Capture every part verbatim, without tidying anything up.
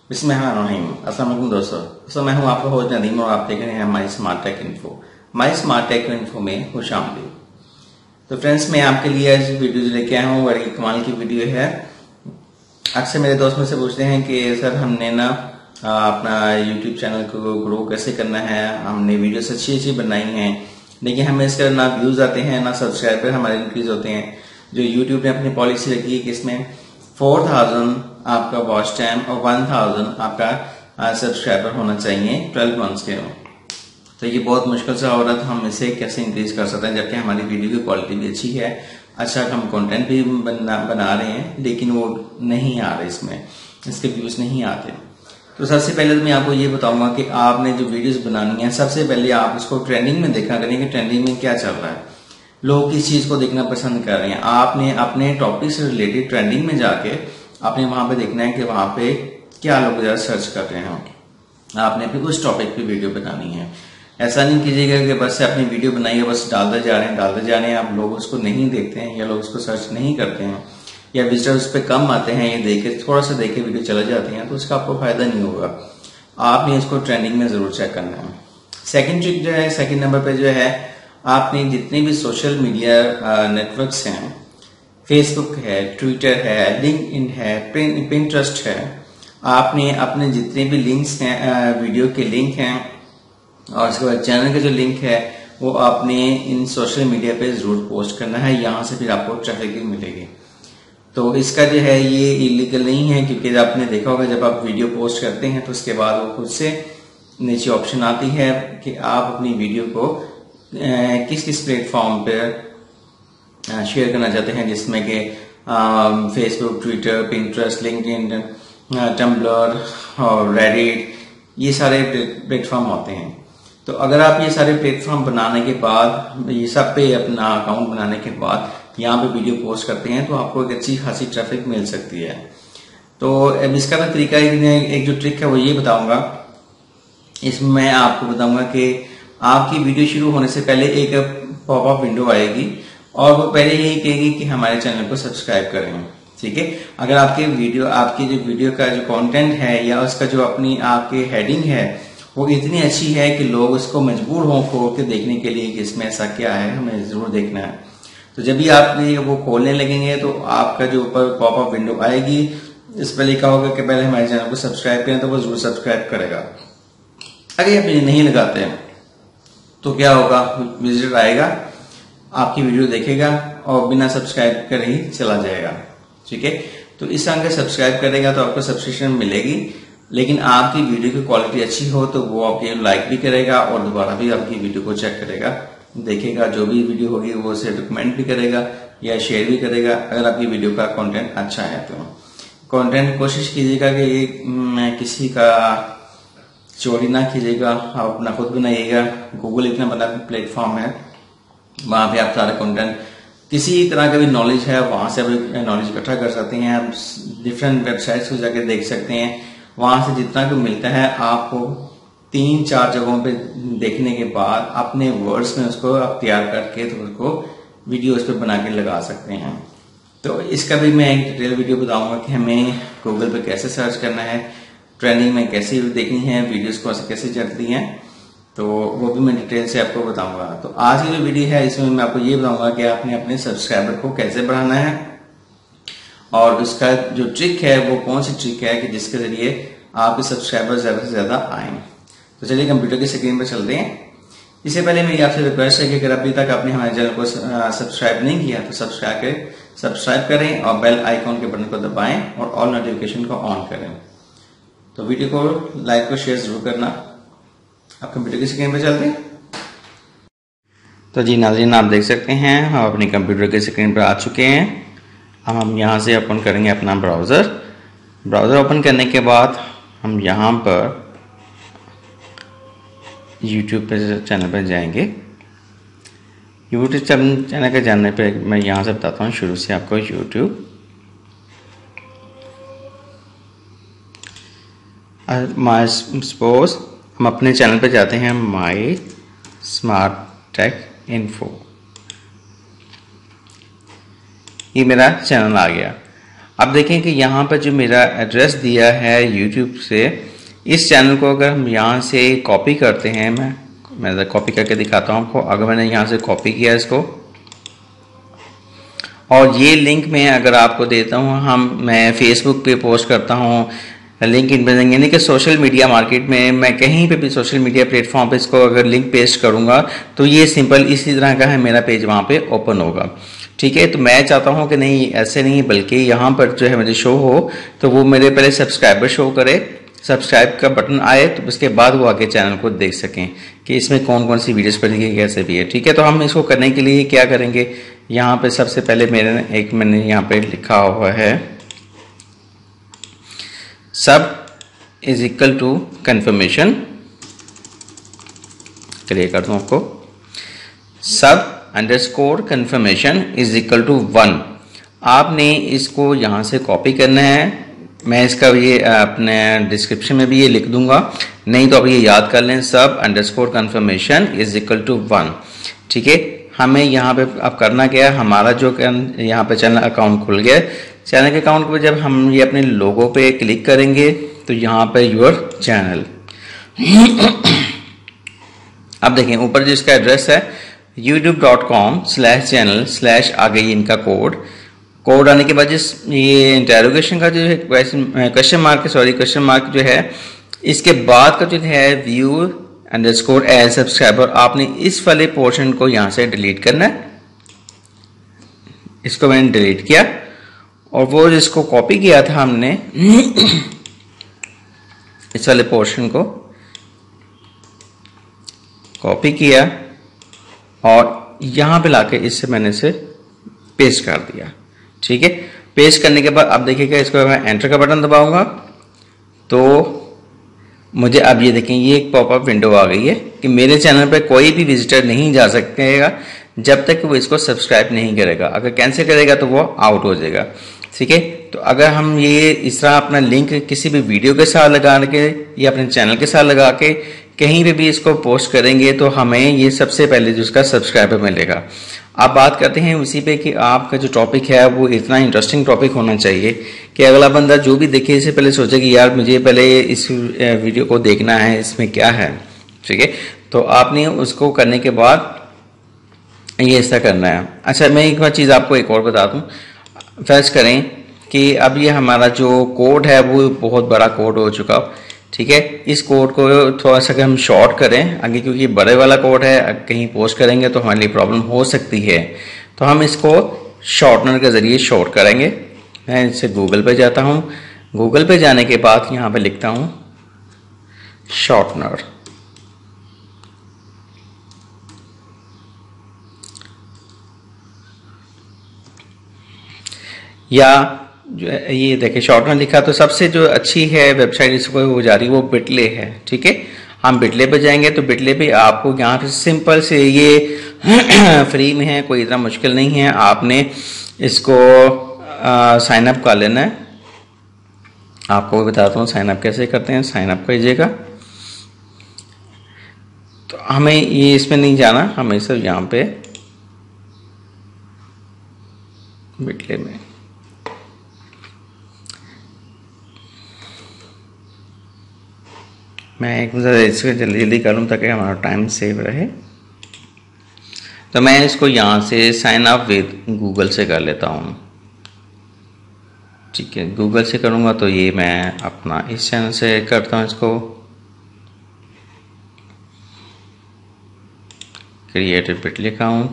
बिस्मिल्लाहिर्रहमानिर्रहीम। अस्सलाम वालेकुम दोस्तों दोस्तों मैं हूं आपका होस्ट नदीम और आप देख रहे हैं my smart tech info. My smart tech info में खुश आमदीद। तो फ्रेंड्स, मैं आपके लिए आज वीडियो जो लेके आया हूँ बड़ी कमाल की वीडियो है। अक्सर मेरे दोस्त मुझसे पूछते हैं कि सर हमने ना अपना यूट्यूब चैनल को ग्रो कैसे करना है, हमने वीडियोस अच्छी अच्छी बनाई हैं लेकिन हमें इसका ना व्यूज आते हैं ना सब्सक्राइबर हमारे इंक्रीज होते हैं। जो यूट्यूब ने अपनी पॉलिसी रखी है कि इसमें फोर थाउजेंड आपका वॉच टाइम और वन थाउजेंड आपका सब्सक्राइबर होना चाहिए ट्वेल्व मंथ्स के। तो ये बहुत मुश्किल से हो रहा था, हम इसे कैसे इंक्रीज कर सकते हैं जबकि हमारी वीडियो की क्वालिटी भी अच्छी है, अच्छा हम कंटेंट भी बना, बना रहे हैं लेकिन वो नहीं आ रहे, इसमें इसके व्यूज नहीं आते। तो सबसे पहले तो मैं आपको ये बताऊंगा कि आपने जो वीडियोस बनानी है सबसे पहले आप उसको ट्रेंडिंग में देखा करें कि ट्रेंडिंग में क्या चल रहा है, लोग किस चीज को देखना पसंद कर रहे हैं। आपने अपने टॉपिक से रिलेटेड ट्रेंडिंग में जाके आपने वहां पे देखना है कि वहां पे क्या लोग ज्यादा सर्च कर रहे हैं, आपने फिर उस टॉपिक पे वीडियो बनानी है। ऐसा नहीं कीजिएगा कि बस से अपनी वीडियो बनाइए बस डालते जा रहे हैं डालते जा रहे हैं, आप लोग उसको नहीं देखते हैं या लोग उसको सर्च नहीं करते हैं या विजिटर उस पर कम आते हैं, ये देखे थोड़ा सा देखे वीडियो चले जाते हैं तो उसका आपको फायदा नहीं होगा। आपने इसको ट्रेंडिंग में जरूर चेक करना है। सेकेंड ट्रिक जो है, सेकेंड नंबर पे जो है, आपने जितने भी सोशल मीडिया नेटवर्क्स हैं, फेसबुक है, ट्विटर है, लिंक्डइन है, पिंटरेस्ट है, आपने अपने जितने भी लिंक्स हैं, वीडियो के लिंक हैं और उसके बाद चैनल का जो लिंक है वो आपने इन सोशल मीडिया पे जरूर पोस्ट करना है, यहाँ से फिर आपको ट्रैफिक भी मिलेगी। तो इसका जो है ये इलीगल नहीं है क्योंकि आपने देखा होगा जब आप वीडियो पोस्ट करते हैं तो उसके बाद वो खुद से नीचे ऑप्शन आती है कि आप अपनी वीडियो को किस किस प्लेटफॉर्म पर शेयर करना चाहते हैं, जिसमें कि Facebook, Twitter, Pinterest, LinkedIn, Tumblr और रेडिट, ये सारे प्लेटफॉर्म होते हैं। तो अगर आप ये सारे प्लेटफॉर्म बनाने के बाद, ये सब पे अपना अकाउंट बनाने के बाद यहाँ पे वीडियो पोस्ट करते हैं तो आपको एक अच्छी खासी ट्रैफिक मिल सकती है। तो अब इसका भी तरीका एक जो ट्रिक है वो ये बताऊंगा। इसमें मैं आपको बताऊंगा कि आपकी वीडियो शुरू होने से पहले एक पॉपअप विंडो आएगी और वो पहले यही कहेगी कि हमारे चैनल को सब्सक्राइब करें। ठीक है, अगर आपके वीडियो आपकी जो वीडियो का जो कंटेंट है या उसका जो अपनी आपके हेडिंग है वो इतनी अच्छी है कि लोग उसको मजबूर हों खोल के देखने के लिए कि इसमें ऐसा क्या है, हमें जरूर देखना है। तो जब भी आप वो खोलने लगेंगे तो आपका जो ऊपर पॉपअप विंडो आएगी इस पर लिखा होगा कि पहले हमारे चैनल को सब्सक्राइब करें, तो वो जरूर सब्सक्राइब करेगा। अगर आप ये नहीं लगाते हैं तो क्या होगा, विजिटर आएगा, आपकी वीडियो देखेगा और बिना सब्सक्राइब कर ही चला जाएगा। ठीक है, तो इस तरह का सब्सक्राइब करेगा तो आपको सब्सक्रिप्शन मिलेगी, लेकिन आपकी वीडियो की क्वालिटी अच्छी हो तो वो आपकी लाइक भी करेगा और दोबारा भी आपकी वीडियो को चेक करेगा, देखेगा, जो भी वीडियो होगी वो उसे रिकमेंड भी करेगा या शेयर भी करेगा अगर आपकी वीडियो का कंटेंट अच्छा है। तो कंटेंट कोशिश कीजिएगा कि ये किसी का चोरी ना कीजिएगा, आप अपना खुद बनाइएगा। गूगल इतना बड़ा प्लेटफॉर्म है, वहां पे आप सारा कंटेंट किसी तरह का भी नॉलेज है वहां से आप नॉलेज इकट्ठा कर सकते हैं। आप डिफरेंट वेबसाइट्स को जाकर देख सकते हैं, वहां से जितना भी मिलता है आपको तीन चार जगहों पे देखने के बाद अपने वर्ड्स में उसको आप तैयार करके तो उसको वीडियो उस पर बना के लगा सकते हैं। तो इसका भी मैं एक डिटेल वीडियो बताऊंगा कि हमें गूगल पे कैसे सर्च करना है, ट्रेंडिंग में कैसे देखनी है, वीडियोस को कैसे चलती हैं, तो वो भी मैं डिटेल से आपको बताऊंगा। तो आज की जो वीडियो है इसमें मैं आपको ये बताऊंगा कि आपने अपने सब्सक्राइबर को कैसे बढ़ाना है और उसका जो ट्रिक है वो कौन सी ट्रिक है कि जिसके जरिए आपके सब्सक्राइबर ज्यादा से ज्यादा आए। तो चलिए कंप्यूटर की स्क्रीन पर चलते हैं। इससे पहले मेरी आपसे रिक्वेस्ट है कि अगर अभी तक आपने हमारे चैनल को सब्सक्राइब नहीं किया तो सब्सक्राइब करें सब्सक्राइब करें और बेल आइकॉन के बटन को दबाएं और ऑल नोटिफिकेशन को ऑन करें। तो वीडियो को लाइक और शेयर जरूर करना। आप कंप्यूटर की स्क्रीन पर चलते हैं। तो जी नाज़रीन, आप देख सकते हैं हम अपनी कंप्यूटर की स्क्रीन पर आ चुके हैं। अब हम यहाँ से ओपन करेंगे अपना ब्राउज़र। ब्राउज़र ओपन करने के बाद हम यहाँ पर यूट्यूब पे चैनल पर जाएंगे। यूट्यूब चैनल के जाने पे मैं यहाँ से बताता हूँ शुरू से आपको। यूट्यूब माई सपोज हम अपने चैनल पे जाते हैं, माई स्मार्ट टेक इन्फो, ये मेरा चैनल आ गया। अब देखें कि यहाँ पर जो मेरा एड्रेस दिया है यूट्यूब से, इस चैनल को अगर हम यहाँ से कॉपी करते हैं, मैं मैं कॉपी करके दिखाता हूँ आपको। अगर मैंने यहाँ से कॉपी किया इसको और ये लिंक मैं अगर आपको देता हूँ, हम मैं फेसबुक पे पोस्ट करता हूँ, लिंक इन पे, यानी कि सोशल मीडिया मार्केट में मैं कहीं पे भी सोशल मीडिया प्लेटफॉर्म पे इसको अगर लिंक पेस्ट करूँगा तो ये सिंपल इसी तरह का है, मेरा पेज वहाँ पे ओपन होगा। ठीक है, तो मैं चाहता हूँ कि नहीं ऐसे नहीं, बल्कि यहाँ पर जो है मुझे शो हो तो वो मेरे पहले सब्सक्राइबर शो करे, सब्सक्राइब का बटन आए, तो उसके बाद वो आगे चैनल को देख सकें कि इसमें कौन कौन सी वीडियोस पड़ेंगी, कैसे भी है। ठीक है, तो हम इसको करने के लिए क्या करेंगे, यहाँ पे सबसे पहले मेरे एक मैंने यहाँ पे लिखा हुआ है sub is equal to confirmation, clear कर दूं आपको, sub underscore confirmation is equal to one. आपने इसको यहाँ से कॉपी करना है, मैं इसका ये अपने डिस्क्रिप्शन में भी ये लिख दूंगा, नहीं तो आप ये याद कर लें, sub underscore confirmation is equal to one. ठीक है, हमें यहाँ पे अब करना क्या है, हमारा जो यहाँ पे चैनल अकाउंट खुल गया, चैनल के अकाउंट पे जब हम ये अपने लोगो पे क्लिक करेंगे तो यहाँ पे योर चैनल अब देखें ऊपर जो इसका एड्रेस है YouTube dot com slash channel slash आ गई इनका कोड, कोड आने के बाद जिस ये इंटेरोगेशन का जो है question mark sorry question mark जो है, इसके बाद का जो है व्यू अंडरस्कोर एज सब्सक्राइबर, आपने इस वाले पोर्शन को यहाँ से डिलीट करना है। इसको मैंने डिलीट किया और वो जिसको कॉपी किया था हमने इस वाले पोर्शन को कॉपी किया और यहाँ पे लाके इससे मैंने इसे पेस्ट कर दिया। ठीक है, पेस्ट करने के बाद अब देखिएगा, इसको मैं एंटर का बटन दबाऊंगा तो मुझे अब ये देखें ये एक पॉपअप विंडो आ गई है कि मेरे चैनल पे कोई भी विजिटर नहीं जा सकेगा जब तक वो इसको सब्सक्राइब नहीं करेगा। अगर कैंसिल करेगा तो वो आउट हो जाएगा। ठीक है, तो अगर हम ये इस तरह अपना लिंक किसी भी वीडियो के साथ लगा के या अपने चैनल के साथ लगा के कहीं पे भी इसको पोस्ट करेंगे तो हमें ये सबसे पहले जो उसका सब्सक्राइबर मिलेगा। आप बात करते हैं उसी पे कि आपका जो टॉपिक है वो इतना इंटरेस्टिंग टॉपिक होना चाहिए कि अगला बंदा जो भी देखे इससे पहले सोचे कि यार मुझे पहले इस वीडियो को देखना है, इसमें क्या है। ठीक है, तो आपने उसको करने के बाद ये ऐसा करना है। अच्छा, मैं एक बार चीज़ आपको एक और बता दूं, फर्ज करें कि अब ये हमारा जो कोड है वो बहुत बड़ा कोड हो चुका। ठीक है, इस कोड को थोड़ा सा हम शॉर्ट करें आगे, क्योंकि बड़े वाला कोड है, कहीं पोस्ट करेंगे तो हमारे लिए प्रॉब्लम हो सकती है, तो हम इसको शॉर्टनर के ज़रिए शॉर्ट करेंगे। मैं इससे गूगल पे जाता हूँ, गूगल पे जाने के बाद यहाँ पे लिखता हूँ शॉर्टनर, या जो ये देखें शॉर्टनर लिखा, तो सबसे जो अच्छी है वेबसाइट इसको हो जा रही है वो बिटले है। ठीक है, हम बिटले पे जाएंगे तो बिटले पे आपको यहाँ पे सिंपल से ये फ्री में है, कोई इतना मुश्किल नहीं है, आपने इसको साइन अप कर लेना है। आपको बताता हूँ साइन अप कैसे करते हैं। साइन अप कीजिएगा तो हमें ये इसमें नहीं जाना, हमें सिर्फ यहाँ पे बिटले में मैं एक इसको जल्दी जल्दी करूँ ताकि हमारा टाइम सेव रहे। तो मैं इसको यहाँ से साइन अप विद गूगल से कर लेता हूँ। ठीक है, गूगल से करूँगा तो ये मैं अपना इस चैनल से करता हूँ, इसको क्रिएट ए बिटली अकाउंट।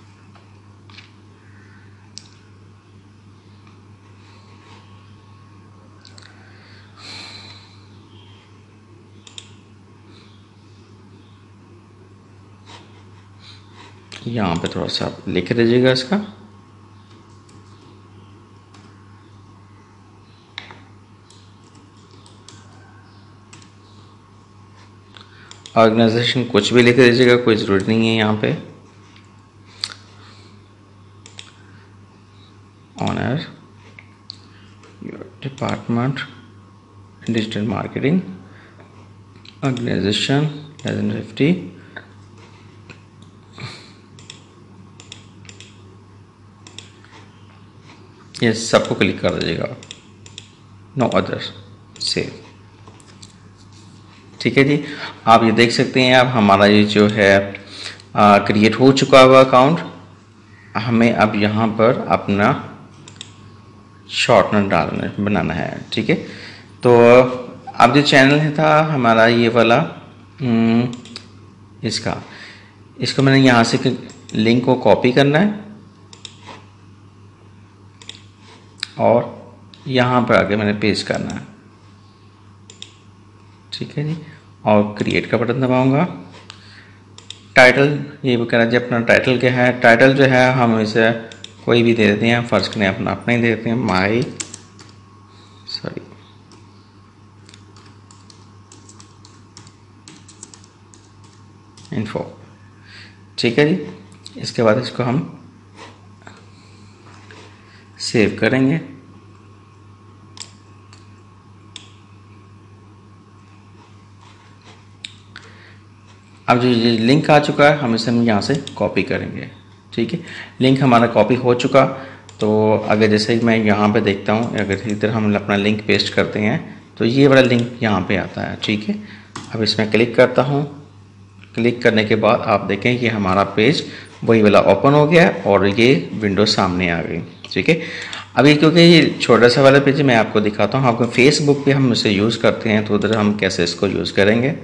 यहाँ पे थोड़ा सा लिख दीजिएगा इसका, ऑर्गेनाइजेशन कुछ भी लिख दीजिएगा, कोई ज़रूरत नहीं है यहाँ पे। Honour your department digital marketing, organisation less than fifty, ये सबको क्लिक कर दीजिएगा, नो अदर, सेव। ठीक है जी, आप ये देख सकते हैं अब हमारा ये जो है क्रिएट हो चुका हुआ अकाउंट। हमें अब यहाँ पर अपना शॉर्टनर डालना बनाना है। ठीक है, तो अब जो चैनल है था हमारा ये वाला इसका, इसको मैंने यहाँ से लिंक को कॉपी करना है और यहाँ पर आके मैंने पेस्ट करना है। ठीक है जी, और क्रिएट का बटन दबाऊंगा। टाइटल ये भी कहना चाहिए अपना टाइटल क्या है। टाइटल जो है हम इसे कोई भी दे देते हैं, फर्ज करें अपना अपना ही दे देते हैं, माई सॉरी इन्फो। ठीक है जी, इसके बाद इसको हम सेव करेंगे। अब जो ये लिंक आ चुका है हम इसे हम यहाँ से कॉपी करेंगे। ठीक है, लिंक हमारा कॉपी हो चुका। तो अगर जैसे मैं यहाँ पे देखता हूँ, अगर इधर हम अपना लिंक पेस्ट करते हैं तो ये वाला लिंक यहाँ पे आता है। ठीक है, अब इसमें क्लिक करता हूँ। क्लिक करने के बाद आप देखें कि हमारा पेज वही वाला ओपन हो गया और ये विंडो सामने आ गई। ठीक है, अभी क्योंकि ये छोटा सा वाला पेज मैं आपको दिखाता हूँ। आपको फेसबुक पे हम इसे यूज़ करते हैं तो उधर हम कैसे इसको यूज़ करेंगे,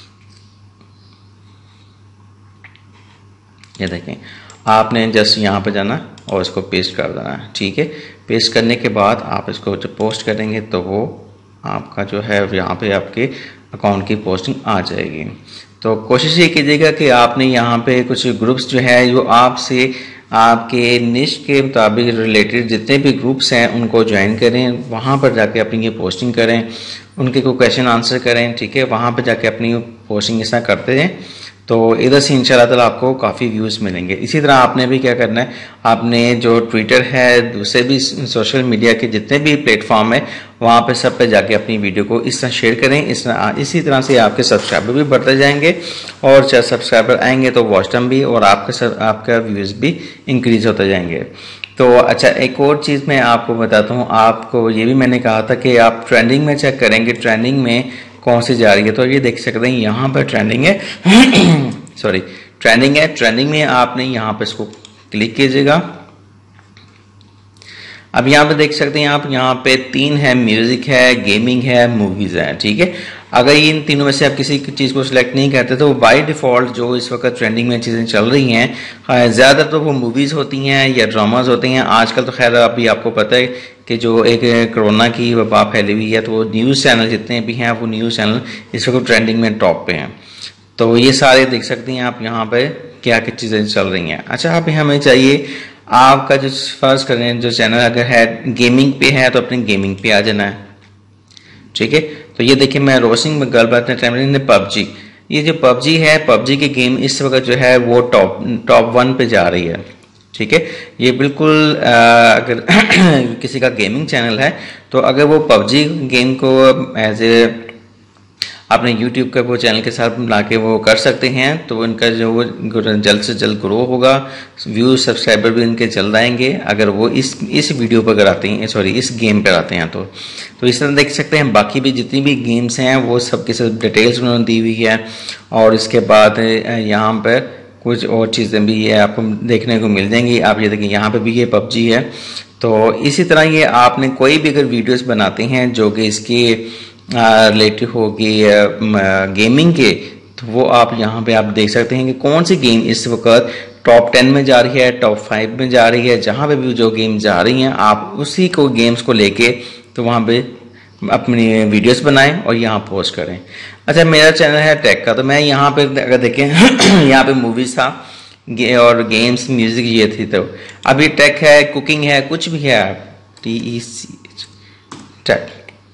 ये देखें। आपने जस्ट यहाँ पे जाना और इसको पेस्ट कर देना है। ठीक है, पेस्ट करने के बाद आप इसको जब पोस्ट करेंगे तो वो आपका जो है यहाँ पे आपके अकाउंट की पोस्टिंग आ जाएगी। तो कोशिश ये कीजिएगा कि आपने यहाँ पे कुछ ग्रुप्स जो है जो आपसे आपके निश के मुताबिक रिलेटेड जितने भी ग्रुप्स हैं उनको ज्वाइन करें, वहाँ पर जाके अपनी ये पोस्टिंग करें, उनके कोई क्वेश्चन आंसर करें। ठीक है, वहाँ पर जाके अपनी पोस्टिंग ऐसा करते हैं तो इधर से इंशाल्लाह ताला आपको काफ़ी व्यूज़ मिलेंगे। इसी तरह आपने भी क्या करना है, आपने जो ट्विटर है, दूसरे भी सोशल मीडिया के जितने भी प्लेटफॉर्म है वहाँ पे सब पे जाके अपनी वीडियो को इस तरह शेयर करें। इस तरह इसी तरह से आपके सब्सक्राइबर भी बढ़ते जाएंगे और जब सब्सक्राइबर आएंगे तो वॉच टाइम भी और आपका आपका व्यूज़ भी इंक्रीज होते जाएंगे। तो अच्छा, एक और चीज़ मैं आपको बताता हूँ। आपको ये भी मैंने कहा था कि आप ट्रेंडिंग में चेक करेंगे ट्रेंडिंग में कौन सी जा रही है। तो ये देख सकते हैं यहाँ पर ट्रेंडिंग है सॉरी ट्रेंडिंग है। ट्रेंडिंग में आपने यहाँ पर इसको क्लिक कीजिएगा। अब यहाँ पे देख सकते हैं आप, यहाँ पे तीन है, म्यूजिक है, गेमिंग है, मूवीज है। ठीक है, अगर इन तीनों में से आप किसी चीज़ को सिलेक्ट नहीं करते तो बाय डिफ़ॉल्ट जो इस वक्त ट्रेंडिंग में चीज़ें चल रही हैं ज़्यादा तो वो मूवीज़ होती हैं या ड्रामाज होते हैं। आजकल तो खैर अभी आपको पता है कि जो एक कोरोना की वबा फैली हुई है तो वो न्यूज़ चैनल जितने भी हैं वो न्यूज़ चैनल इस वक्त ट्रेंडिंग में टॉप पे हैं। तो ये सारे देख सकते हैं आप यहाँ पे क्या क्या चीज़ें चल रही हैं। अच्छा, आप हमें चाहिए आपका जो फर्ज करें जो चैनल अगर है गेमिंग पे है तो अपने गेमिंग पे आ जाना है। ठीक है, तो ये देखिए मैं रोशिंग में गर्ल बात ने पबजी, ये जो पबजी है पबजी की गेम इस वक्त जो है वो टॉप टॉप वन पे जा रही है। ठीक है, ये बिल्कुल आ, अगर किसी का गेमिंग चैनल है तो अगर वो पबजी गेम को एज ए अपने यूट्यूब का वो चैनल के साथ ला के वो कर सकते हैं तो इनका जो वो जल्द से जल्द ग्रो होगा, व्यूज सब्सक्राइबर भी इनके चल जाएंगे अगर वो इस इस वीडियो पर आते हैं, सॉरी इस गेम पर आते हैं। तो तो इस तरह देख सकते हैं बाकी भी जितनी भी गेम्स हैं वो सब की सब डिटेल्स उन्होंने दी हुई है। और इसके बाद यहाँ पर कुछ और चीज़ें भी है आपको देखने को मिल जाएंगी। आप ये देखिए यहाँ पर भी ये पबजी है। तो इसी तरह ये आपने कोई भी अगर वीडियोज़ बनाते हैं जो कि इसकी रिलेटेड होगी गेमिंग के तो वो आप यहाँ पे आप देख सकते हैं कि कौन सी गेम इस वक्त टॉप टेन में जा रही है, टॉप फाइव में जा रही है। जहाँ पे भी जो गेम जा रही हैं आप उसी को गेम्स को लेके तो वहाँ पे अपनी वीडियोस बनाएं और यहाँ पोस्ट करें। अच्छा, मेरा चैनल है टेक का, तो मैं यहाँ पे अगर देखें यहाँ पे मूवीज था गे और गेम्स म्यूजिक ये थी। तो अभी टेक है, कुकिंग है, कुछ भी है टी ई सी टेक,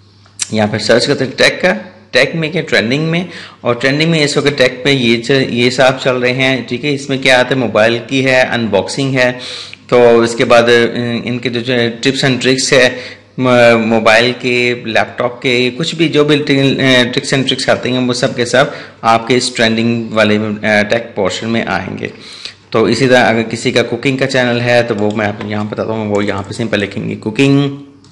यहाँ पर सर्च करते हैं टेक का। टेक में क्या ट्रेंडिंग में, और ट्रेंडिंग में इस वक्त टेक पे ये च, ये सब चल रहे हैं। ठीक है, इसमें क्या आता है, मोबाइल की है, अनबॉक्सिंग है, तो इसके बाद इनके जो टिप्स एंड ट्रिक्स है मोबाइल के, लैपटॉप के, कुछ भी जो भी ट्रिक्स एंड ट्रिक्स आते हैं वो सब के सब आपके इस ट्रेंडिंग वाले टेक पोर्शन में आएंगे। तो इसी तरह अगर किसी का कुकिंग का चैनल है तो वो मैं आपको यहाँ बताता हूँ, वो यहाँ पे सिंपल लिखेंगे कुकिंग।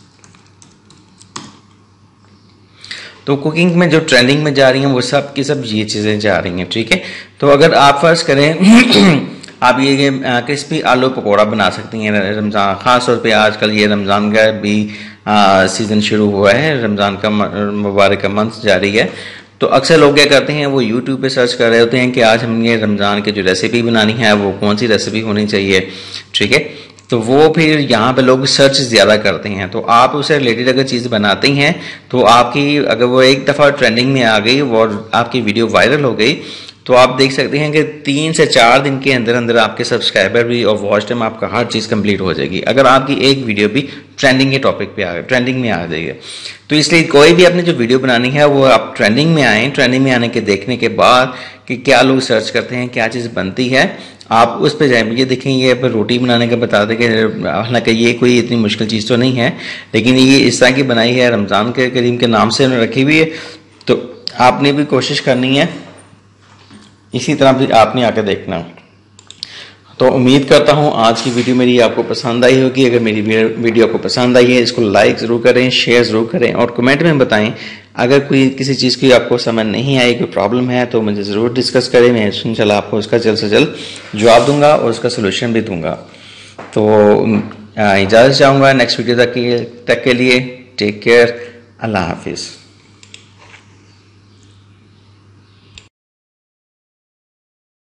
तो कुकिंग में जो ट्रेंडिंग में जा रही हैं वो सब की सब ये चीज़ें जा रही हैं, ठीक है। तो अगर आप फर्ज करें आप ये, ये क्रिस्पी आलू पकौड़ा बना सकती हैं रमज़ान, ख़ास तौर पे आजकल ये रमज़ान का भी आ, सीज़न शुरू हुआ है, रमज़ान का मुबारक का मंथ जारी है। तो अक्सर लोग क्या करते हैं, वो यूट्यूब पे सर्च कर रहे होते हैं कि आज हम ये रमज़ान की जो रेसिपी बनानी है वो कौन सी रेसिपी होनी चाहिए, ठीक है। तो वो फिर यहाँ पे लोग सर्च ज़्यादा करते हैं। तो आप उससे रिलेटेड अगर चीज़ बनाती हैं तो आपकी अगर वो एक दफ़ा ट्रेंडिंग में आ गई और आपकी वीडियो वायरल हो गई तो आप देख सकते हैं कि तीन से चार दिन के अंदर अंदर आपके सब्सक्राइबर भी और वॉच टाइम आपका हर चीज़ कंप्लीट हो जाएगी, अगर आपकी एक वीडियो भी ट्रेंडिंग के टॉपिक पे आ गई, ट्रेंडिंग में आ जाएगी। तो इसलिए कोई भी अपनी जो वीडियो बनानी है वो आप ट्रेंडिंग में आए, ट्रेंडिंग में आने के देखने के बाद कि क्या लोग सर्च करते हैं, क्या चीज़ बनती है, आप उस पर जाएं। ये देखें, ये पर रोटी बनाने का बता दें कि हालांकि ये कोई इतनी मुश्किल चीज़ तो नहीं है, लेकिन ये इस तरह की बनाई है, रमज़ान के करीम के नाम से उन्होंने रखी हुई है। तो आपने भी कोशिश करनी है, इसी तरह भी आपने आके देखना। तो उम्मीद करता हूँ आज की वीडियो मेरी आपको पसंद आई होगी। अगर मेरी वीडियो आपको पसंद आई है इसको लाइक ज़रूर करें, शेयर ज़रूर करें और कमेंट में बताएं। अगर कोई किसी चीज़ की आपको समझ नहीं आई, कोई प्रॉब्लम है तो मुझे ज़रूर डिस्कस करें, मैं इंशाल्लाह आपको उसका जल्द से जल्द जवाब दूंगा और उसका सलूशन भी दूंगा। तो इजाज़त चाहूँगा नेक्स्ट वीडियो तक के, तक के लिए। टेक केयर, अल्लाह हाफिज़।